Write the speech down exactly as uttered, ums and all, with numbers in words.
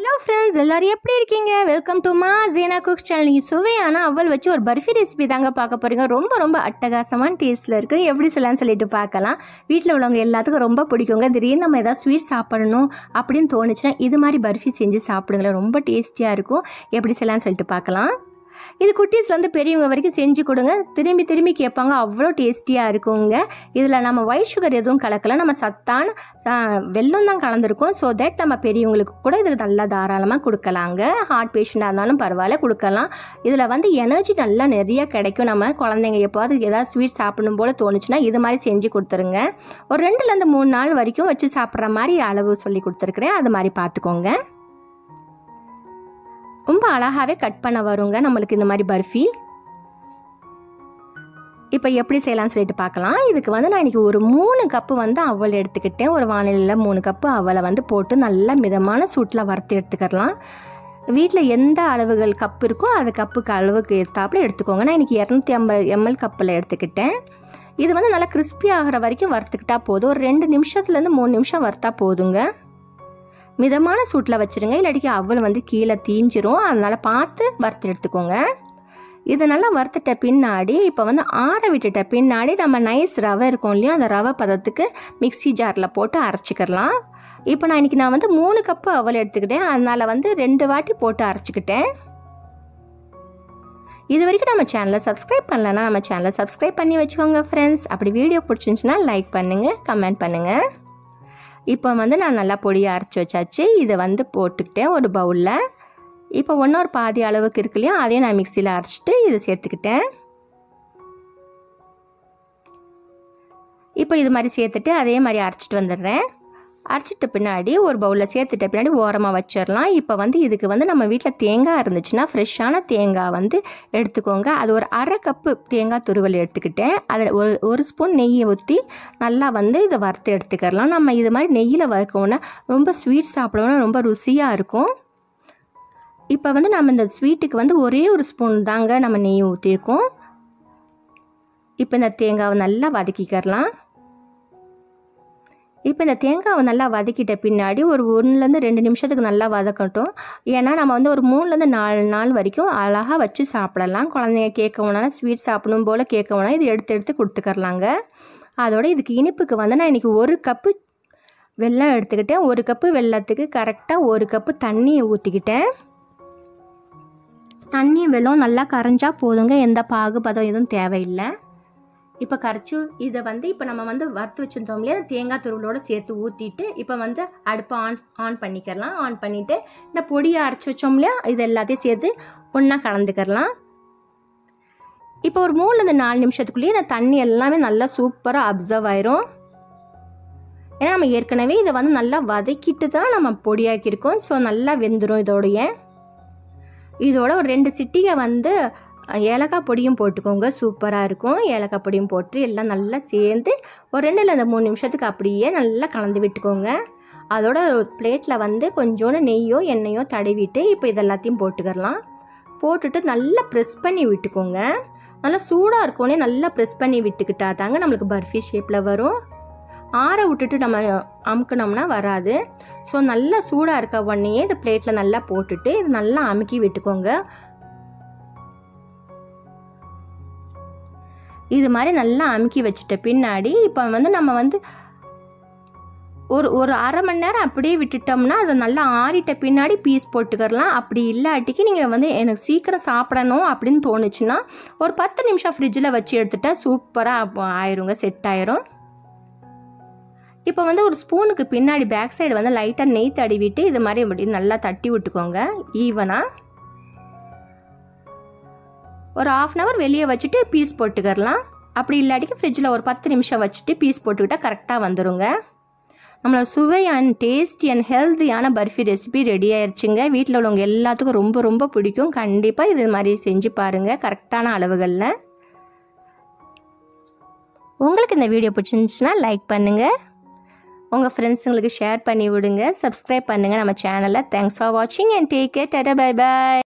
Hello friends, எல்லாரும் எப்படி இருக்கீங்க? வெல்கம் டு மா ஜீனா குக்ஸ் சேனல். சுவையான அவல் வச்சு ஒரு பர்ஃபி ரெசிபி தாங்க பார்க்க போறீங்க. ரொம்ப ரொம்ப அட்டகாசமான டேஸ்ட்ல இருக்கு. எப்படி செய்யலாம்னு சொல்லிட்டு பார்க்கலாம். வீட்டில் உள்ளவங்க எல்லாத்துக்கும் ரொம்ப பிடிக்குங்க. திடீர்னு நம்ம ஏதாவது ஸ்வீட் சாப்பிடணும் அப்படின்னு தோணுச்சுன்னா இது மாதிரி பர்ஃபி செஞ்சு சாப்பிடுங்களேன். ரொம்ப டேஸ்டியாக இருக்கும். எப்படி செய்யலாம்னு சொல்லிட்டு பார்க்கலாம். இது குட்டீஸ்லேருந்து பெரியவங்க வரைக்கும் செஞ்சு கொடுங்க. திரும்பி திரும்பி கேட்பாங்க. அவ்வளோ டேஸ்டியாக இருக்குங்க. இதில் நம்ம ஒயிட் சுகர் எதுவும் கலக்கல. நம்ம சத்தான வெல்லம் தான் கலந்துருக்கோம். ஸோ தட் நம்ம பெரியவங்களுக்கு கூட இது நல்லா தாராளமாக கொடுக்கலாங்க. ஹார்ட் பேஷண்ட்டாக இருந்தாலும் பரவாயில்ல கொடுக்கலாம். இதில் வந்து எனர்ஜி நல்லா நிறைய கிடைக்கும். நம்ம குழந்தைங்க எப்போது ஏதாவது ஸ்வீட் சாப்பிடணும் போல் தோணுச்சுன்னா இது மாதிரி செஞ்சு கொடுத்துருங்க. ஒரு ரெண்டுலேருந்து மூணு நாள் வரைக்கும் வச்சு சாப்பிட்ற மாதிரி அளவு சொல்லி கொடுத்துருக்குறேன். அது மாதிரி பார்த்துக்கோங்க. ரொம்ப அழகாகவே கட் பண்ண வருங்க நம்மளுக்கு இந்த மாதிரி பர்ஃபி. இப்போ எப்படி செய்யலாம்னு சொல்லிட்டு பார்க்கலாம். இதுக்கு வந்து நான் இன்றைக்கி ஒரு மூணு கப்பு வந்து அவல் எடுத்துக்கிட்டேன். ஒரு வானிலையில் மூணு கப்பு அவலை வந்து போட்டு நல்லா மிதமான சூட்டில் வறுத்து எடுத்துக்கலாம். வீட்டில் எந்த அளவுகள் கப்பு இருக்கோ அது கப்புக்கு அளவுக்கு எடுத்தாப்புல எடுத்துக்கோங்க. நான் இன்றைக்கி இரநூத்தி ஐம்பது எம்எல் கப்பில் எடுத்துக்கிட்டேன். இது வந்து நல்லா கிறிஸ்பி ஆகிற வரைக்கும் வறுத்துக்கிட்டா போதும். ஒரு ரெண்டு நிமிஷத்துலேருந்து மூணு நிமிஷம் வறுத்தா போதுங்க. மிதமான சூட்டில் வச்சுருங்க. இல்லாட்டிக்கு அவல் வந்து கீழே தீஞ்சிரும். அதனால் பார்த்து வறுத்து எடுத்துக்கோங்க. இது நல்லா வறுத்துட்ட பின்னாடி இப்போ வந்து ஆற விட்டுட்ட பின்னாடி நம்ம நைஸ் ரவை இருக்கும் இல்லையா, அந்த ரவை பதத்துக்கு மிக்சி ஜாரில் போட்டு அரைச்சிக்கிறலாம். இப்போ நான் இன்றைக்கி நான் வந்து மூணு கப்பு அவல் எடுத்துக்கிட்டேன். அதனால் வந்து ரெண்டு வாட்டி போட்டு அரைச்சிக்கிட்டேன். இது வரைக்கும் நம்ம சேனலை சப்ஸ்கிரைப் பண்ணலன்னா நம்ம சேனலை சப்ஸ்கிரைப் பண்ணி வச்சுக்கோங்க ஃப்ரெண்ட்ஸ். அப்படி வீடியோ பிடிச்சிருந்துச்சுன்னா லைக் பண்ணுங்கள், கமெண்ட் பண்ணுங்கள். இப்போ வந்து நான் நல்லா பொடியை அரைச்சி வச்சாச்சு. இதை வந்து போட்டுக்கிட்டேன் ஒரு பவுலில். இப்போ ஒன்றொரு பாதி அளவுக்கு இருக்கு இல்லையா, அதையும் நான் மிக்சியில் அரைச்சிட்டு இதை சேர்த்துக்கிட்டேன். இப்போ இது மாதிரி சேர்த்துட்டு அதே மாதிரி அரைச்சிட்டு வந்துடுறேன். அரைச்சிட்ட பின்னாடி ஒரு பவுலில் சேர்த்துட்ட பின்னாடி ஓரமாக வச்சிடலாம். இப்போ வந்து இதுக்கு வந்து நம்ம வீட்டில் தேங்காய் இருந்துச்சுன்னா ஃப்ரெஷ்ஷான தேங்காய் வந்து எடுத்துக்கோங்க. அது ஒரு அரை கப்பு தேங்காய் துருவல் எடுத்துக்கிட்டேன். அதில் ஒரு ஒரு ஸ்பூன் நெய்யை ஊற்றி நல்லா வந்து இதை வறுத்து எடுத்துக்கலாம். நம்ம இது மாதிரி நெய்யில் வறுக்கோன்னா ரொம்ப ஸ்வீட் சாப்பிடணும்னா ரொம்ப ருசியாக இருக்கும். இப்போ வந்து நம்ம இந்த ஸ்வீட்டுக்கு வந்து ஒரே ஒரு ஸ்பூன் தாங்க நம்ம நெய் ஊற்றிருக்கோம். இப்போ இந்த தேங்காவை நல்லா வதக்கிக்கலாம். இப்போ இந்த தேங்காவை நல்லா வதக்கிட்ட பின்னாடி ஒரு ஒன்றுலேருந்து ரெண்டு நிமிஷத்துக்கு நல்லா வதக்கட்டும். ஏன்னா நம்ம வந்து ஒரு மூணுலேருந்து நாலு நாள் வரைக்கும் அழகாக வச்சு சாப்பிடலாம். குழந்தைங்க கேட்கவுனால ஸ்வீட் சாப்பிடணும் போல் கேட்கவுனா இது எடுத்து எடுத்து கொடுத்துக்கரலாங்க. அதோட இதுக்கு இனிப்புக்கு வந்து நான் இன்றைக்கி ஒரு கப்பு வெல்லம் எடுத்துக்கிட்டேன். ஒரு கப்பு வெல்லத்துக்கு கரெக்டாக ஒரு கப்பு தண்ணியை ஊற்றிக்கிட்டேன். தண்ணி வெல்லம் நல்லா கரைஞ்சா போதுங்க. எந்த பாகுபதம் எதுவும் தேவையில்லை. இப்போ கரைச்சி இதை வந்து இப்போ நம்ம வந்து வறுத்து வச்சுருந்தோம் இல்லையா, தேங்காய் துருவலோடு சேர்த்து ஊற்றிட்டு இப்போ வந்து அடுப்பை ஆன் ஆன் பண்ணிக்கிறலாம். ஆன் பண்ணிவிட்டு இந்த பொடியை அரைச்சி வச்சோம் இல்லையா, இது எல்லாத்தையும் சேர்த்து ஒன்றா கலந்துக்கிறலாம். இப்போ ஒரு மூணுலேருந்து நாலு நிமிஷத்துக்குள்ளேயே இந்த தண்ணி எல்லாமே நல்லா சூப்பராக அப்சர்வ் ஆயிரும். ஏன்னா நம்ம ஏற்கனவே இதை வந்து நல்லா வதக்கிட்டு தான் நம்ம பொடியாக்கியிருக்கோம். ஸோ நல்லா வெந்துடும். இதோடைய இதோட ஒரு ரெண்டு சிட்டிகை வந்து ஏலக்காய் பொடியும் போட்டுக்கோங்க. சூப்பராக இருக்கும். ஏலக்காய் பொடியும் போட்டு எல்லாம் நல்லா சேர்ந்து ஒரு ரெண்டுலேருந்து மூணு நிமிஷத்துக்கு அப்படியே நல்லா கலந்து விட்டுக்கோங்க. அதோட பிளேட்டில் வந்து கொஞ்சோண்டு நெய்யோ எண்ணெயோ தடவிட்டு இப்போ இதெல்லாத்தையும் போட்டுக்கலாம். போட்டுட்டு நல்லா ப்ரெஸ் பண்ணி விட்டுக்கோங்க. நல்லா சூடாக இருக்கோன்னே நல்லா ப்ரெஸ் பண்ணி விட்டுக்கிட்டா தாங்க நம்மளுக்கு பர்ஃபி ஷேப்பில் வரும். ஆற விட்டுட்டு நம்ம அமுக்கினோம்னா வராது. ஸோ நல்லா சூடாக இருக்க உடனேயே இந்த பிளேட்டில் நல்லா போட்டுட்டு இது நல்லா அமுக்கி விட்டுக்கோங்க. இது மாதிரி நல்லா அமுக்கி வச்சுட்ட பின்னாடி இப்போ வந்து நம்ம வந்து ஒரு ஒரு அரை மணி நேரம் அப்படியே விட்டுட்டோம்னா அதை நல்லா ஆறிட்ட பின்னாடி பீஸ் போட்டுக்கிறலாம். அப்படி இல்லாட்டிக்கு நீங்கள் வந்து எனக்கு சீக்கிரம் சாப்பிடணும் அப்படின்னு தோணுச்சுன்னா ஒரு பத்து நிமிஷம் ஃப்ரிட்ஜில் வச்சு எடுத்துட்டா சூப்பராக ஆயிருங்க, செட் ஆயிரும். இப்போ வந்து ஒரு ஸ்பூனுக்கு பின்னாடி பேக் சைடு வந்து லைட்டாக நெய் தடவிட்டு இது மாதிரி அப்படி நல்லா தட்டி விட்டுக்கோங்க ஈவனாக. ஒரு ஆஃப் அன் ஹவர் வெளியே வச்சுட்டு பீஸ் போட்டுக்கிறலாம். அப்படி இல்லாட்டிக்கு ஃப்ரிட்ஜில் ஒரு பத்து நிமிஷம் வச்சுட்டு பீஸ் போட்டுக்கிட்டால் கரெக்டாக வந்துடுங்க. நம்மளோட சுவையான டேஸ்டி அண்ட் ஹெல்த்தியான பர்ஃபி ரெசிபி ரெடி ஆயிடுச்சுங்க. வீட்டில் உள்ளவங்க எல்லாத்துக்கும் ரொம்ப ரொம்ப பிடிக்கும். கண்டிப்பாக இது மாதிரி செஞ்சு பாருங்கள் கரெக்டான அளவுகளில். உங்களுக்கு இந்த வீடியோ பிடிச்சிருந்துச்சுன்னா லைக் பண்ணுங்கள், உங்கள் ஃப்ரெண்ட்ஸுங்களுக்கு ஷேர் பண்ணி விடுங்க, சப்ஸ்கிரைப் பண்ணுங்கள் நம்ம சேனலை. தேங்க்ஸ் ஃபார் வாட்சிங் and take care. Tata bye by.